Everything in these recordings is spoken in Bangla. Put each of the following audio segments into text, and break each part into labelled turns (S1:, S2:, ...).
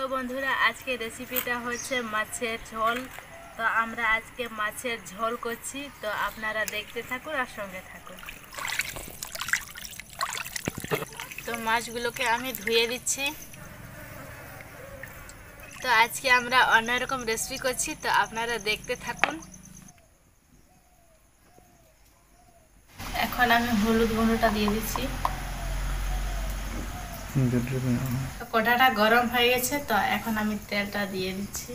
S1: তো বন্ধুরা আজকে রেসিপিটা হচ্ছে মাছের ঝোল। তো আমরা আজকে মাছের ঝোল করছি, তো আপনারা দেখতে থাকুন আর সঙ্গে থাকুন। তো মাছগুলোকে আমি ধুয়ে দিচ্ছি। তো আজকে আমরা অন্যরকম রেসিপি করছি, তো আপনারা দেখতে থাকুন। এখন আমি হলুদ গুঁড়োটা দিয়ে দিচ্ছি। কড়াটা গরম হয়ে গেছে, তো এখন আমি তেলটা দিয়ে দিচ্ছি।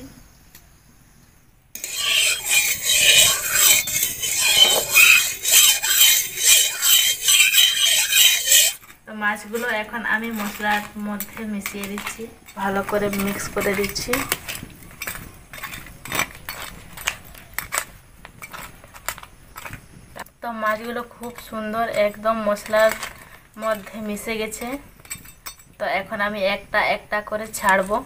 S1: তো মাছগুলো এখন আমি মশলার মধ্যে মিশিয়ে দিচ্ছি, ভালো করে মিক্স করে দিচ্ছি। তো মাছগুলো খুব সুন্দর একদম মশলার মধ্যে মিশে গেছে। তো এখন আমি একটা একটা করে ছাড়বো।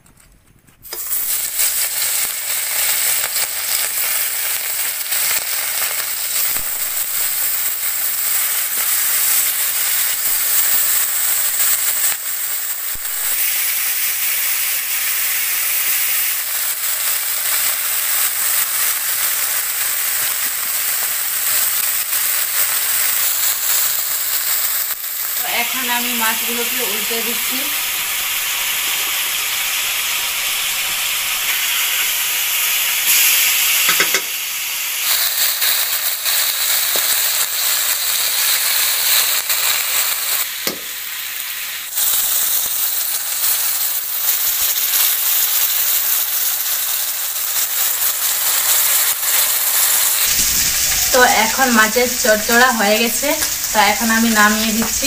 S1: তো এখন আমি মাছগুলোকে উল্টে দিচ্ছি। তো এখন মাছের চড়চড়া হয়ে গেছে, তো এখন আমি নামিয়ে দিচ্ছি।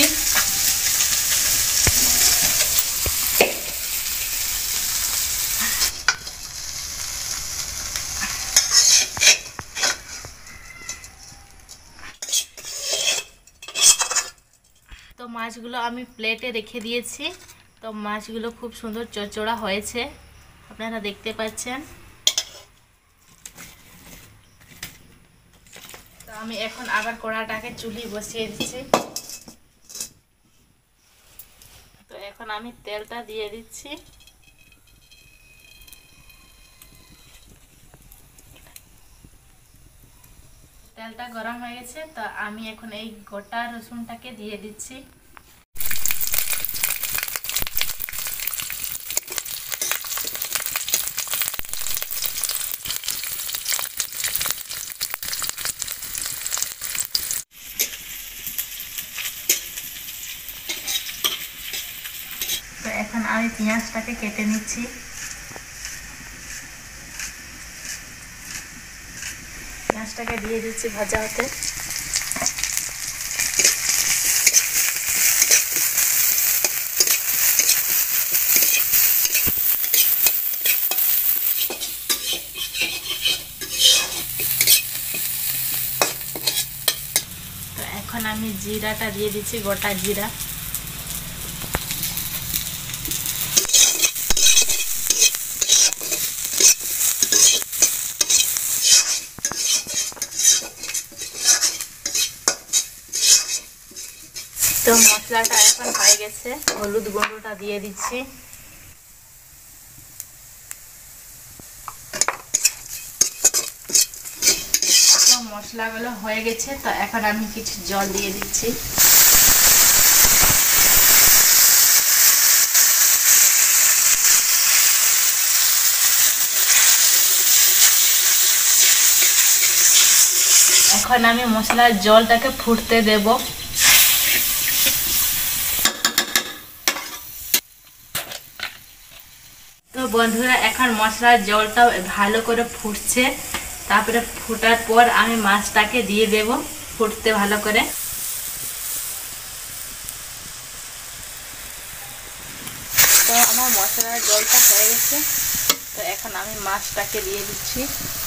S1: তো মাছগুলো আমি প্লেটে রেখে দিয়েছি। তো মাছগুলো খুব সুন্দর চড়চড়া হয়েছে, আপনারা দেখতে পাচ্ছেন। তো আমি এখন আবার কড়াটাকে চুলি বসিয়ে দিচ্ছি। তো এখন আমি তেলটা দিয়ে দিচ্ছি। তেলটা গরম হয়ে গেছে, তো আমি এখন এই গোটা রসুনটাকে দিয়ে দিচ্ছি। তো এখন আমি পেঁয়াজটাকে কেটে নিচ্ছি। পেঁয়াজটাকে দিয়ে দিচ্ছি ভাজা হতে। তো এখন আমি জিরাটা দিয়ে দিচ্ছি, গোটা জিরা। তো মশলাটা এখন হয়ে গেছে, হলুদ গুঁড়োটা দিয়ে দিচ্ছি। তো মশলাগুলো হয়ে গেছে, তো এখন আমি কিছু জল দিয়ে দিচ্ছি। এখন আমি মশলার জলটাকে ফুটতে দেব। তো বন্ধুরা এখন মশলার জলটা ভালো করে ফুটছে, তারপরে ফোটার পর আমি মাছটাকে দিয়ে দেব ফুটতে ভালো করে। তো আমার মশলার জলটা হয়ে গেছে, তো এখন আমি মাছটাকে দিয়ে দিচ্ছি।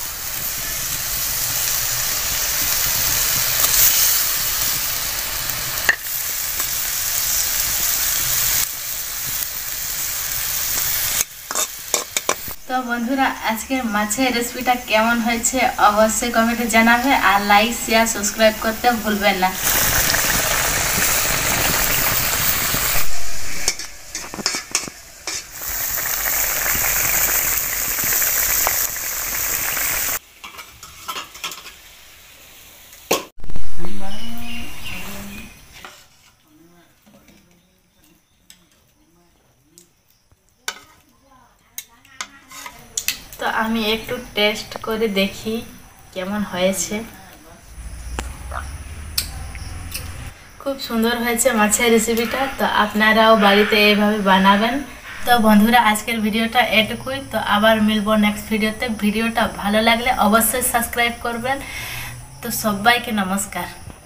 S1: তো বন্ধুরা আজকের মাছের রেসিপিটা কেমন হয়েছে অবশ্যই কমেন্টে জানাবে, আর লাইক শেয়ার সাবস্ক্রাইব করতে ভুলবেন না। আমি একটু টেস্ট করে দেখি কেমন হয়েছে। খুব সুন্দর হয়েছে মাছের রেসিপিটা। তো আপনারাও বাড়িতে এইভাবে বানাবেন। তো বন্ধুরা আজকের ভিডিওটা এটুকুই। তো আবার মিলবো নেক্সট ভিডিওতে। ভিডিওটা ভালো লাগলে অবশ্যই সাবস্ক্রাইব করবেন। তো সবাইকে নমস্কার।